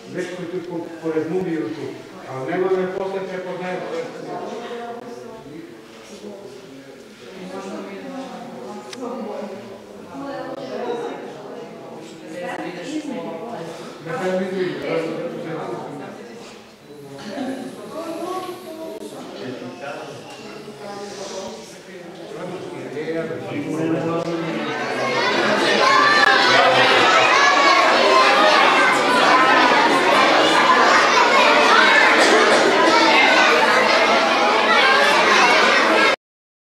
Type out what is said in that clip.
već koji tu pored mubiju tu. Ali nema me posle prepoznaje. Thank you.